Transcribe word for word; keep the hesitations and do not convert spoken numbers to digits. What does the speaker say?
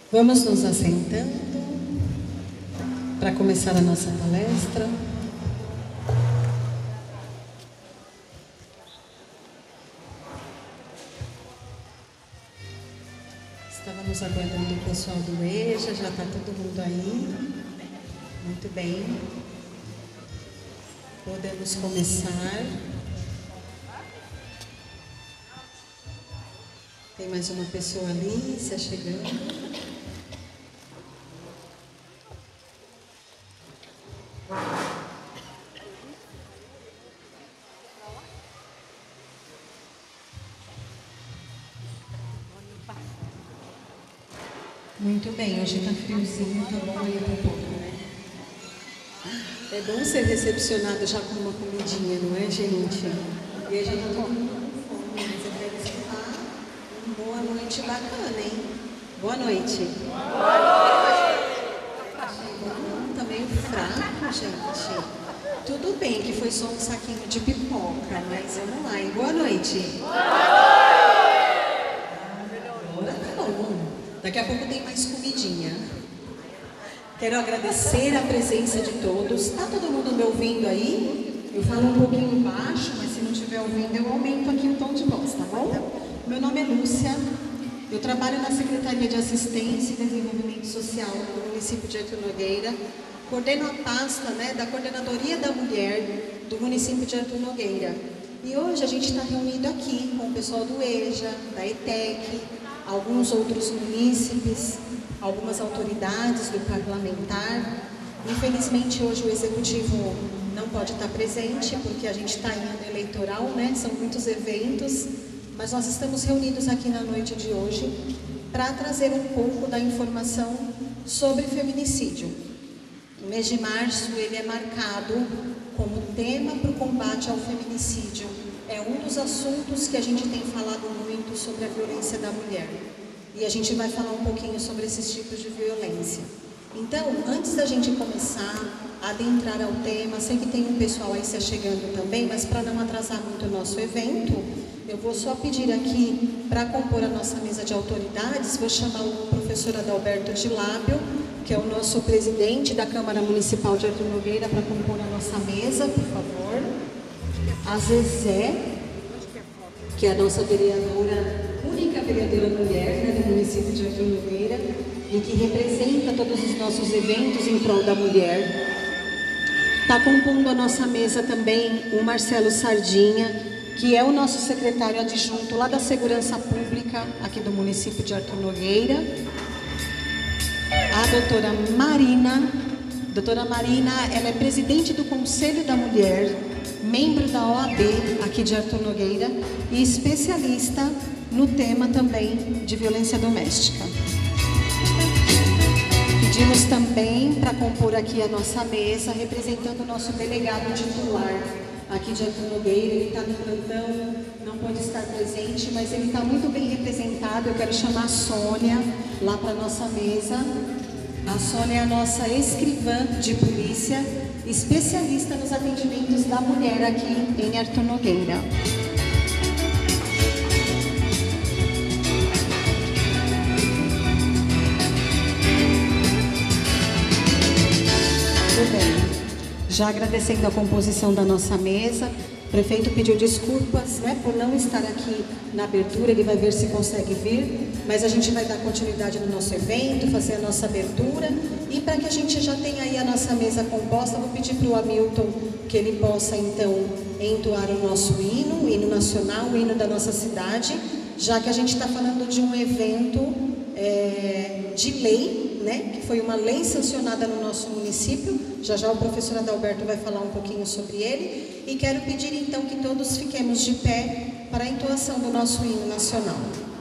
Vamos nos assentando para começar a nossa palestra. Estávamos aguardando o pessoal do EJA, já está todo mundo aí. Muito bem. Podemos começar. Tem mais uma pessoa ali, se chegando. Muito bem, hoje está friozinho, tá bom aí um pouco, né? É bom ser recepcionado já com uma comidinha, não é, gente? E a gente está todo mundo com fome, mas eu quero escutar uma boa noite bacana, hein? Boa noite. Boa noite. Não, tá meio fraco, gente. Tudo bem que foi só um saquinho de pipoca, mas vamos lá, hein? Boa noite. Boa noite. Agora tá bom. Daqui a pouco tem mais comidinha. Quero agradecer a presença de todos. Está todo mundo me ouvindo aí? Eu falo um pouquinho baixo, mas se não estiver ouvindo, eu aumento aqui o tom de voz, tá bom? Meu nome é Lúcia. Eu trabalho na Secretaria de Assistência e Desenvolvimento Social do município de Artur Nogueira. Coordeno a pasta, né, da Coordenadoria da Mulher do município de Artur Nogueira. E hoje a gente está reunido aqui com o pessoal do EJA, da ETEC, alguns outros munícipes, algumas autoridades do parlamentar. Infelizmente hoje o executivo não pode estar presente porque a gente está em ano eleitoral, né? São muitos eventos, mas nós estamos reunidos aqui na noite de hoje para trazer um pouco da informação sobre feminicídio. O mês de março ele é marcado como tema para o combate ao feminicídio. É um dos assuntos que a gente tem falado muito sobre a violência da mulher. E a gente vai falar um pouquinho sobre esses tipos de violência. Então, antes da gente começar a adentrar ao tema, sei que tem um pessoal aí se chegando também, mas para não atrasar muito o nosso evento, eu vou só pedir aqui, para compor a nossa mesa de autoridades, vou chamar o professor Adalberto de Lábio, que é o nosso presidente da Câmara Municipal de Artur Nogueira, para compor a nossa mesa, por favor. A Zezé, que é a nossa vereadora, única vereadora mulher, né, do município de Artur Nogueira, e que representa todos os nossos eventos em prol da mulher. Está compondo a nossa mesa também o Marcelo Sardinha, que é o nosso secretário adjunto lá da Segurança Pública, aqui do município de Artur Nogueira. A doutora Marina, doutora Marina, ela é presidente do Conselho da Mulher, membro da O A B aqui de Artur Nogueira e especialista no tema também de violência doméstica. Pedimos também para compor aqui a nossa mesa, representando o nosso delegado titular aqui de Artur Nogueira. Ele está no plantão, não pode estar presente, mas ele está muito bem representado. Eu quero chamar a Sônia lá para a nossa mesa. A Sônia é a nossa escrivã de polícia, especialista nos atendimentos da mulher aqui em Artur Nogueira. Muito bem. Já agradecendo a composição da nossa mesa, o prefeito pediu desculpas, né, por não estar aqui na abertura, ele vai ver se consegue vir, mas a gente vai dar continuidade no nosso evento, fazer a nossa abertura, e para que a gente já tenha aí a nossa mesa composta, vou pedir para o Hamilton que ele possa então entoar o nosso hino, o hino nacional, o hino da nossa cidade, já que a gente está falando de um evento é, de lei, né, que foi uma lei sancionada no nosso município. Já já o professor Adalberto vai falar um pouquinho sobre ele. E quero pedir então que todos fiquemos de pé para a entoação do nosso hino nacional.